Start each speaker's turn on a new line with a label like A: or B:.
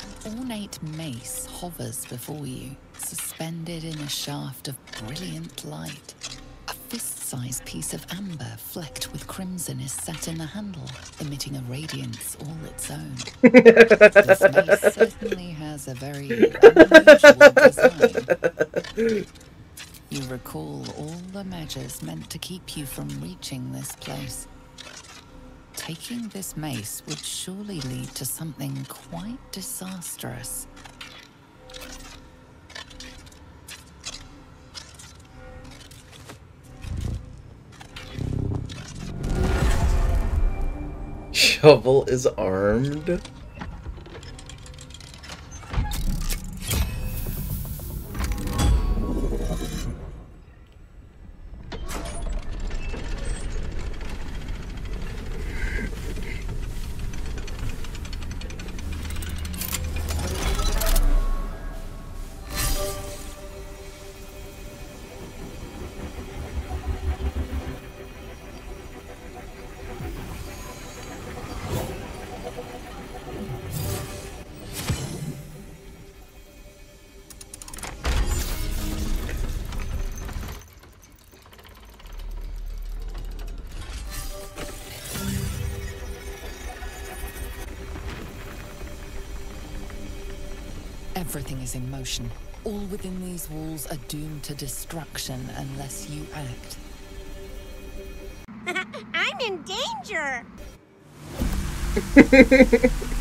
A: An ornate mace hovers before you, suspended in a shaft of brilliant light. A fist-sized piece of amber flecked with crimson is set in the handle, emitting a radiance all its own. This mace certainly has a very unusual design. You recall all the measures meant to keep you from reaching this place. Taking this mace would surely lead to something quite disastrous.
B: Shovel is armed.
A: Everything is in motion. All within these walls are doomed to destruction unless you act.
C: I'm in danger!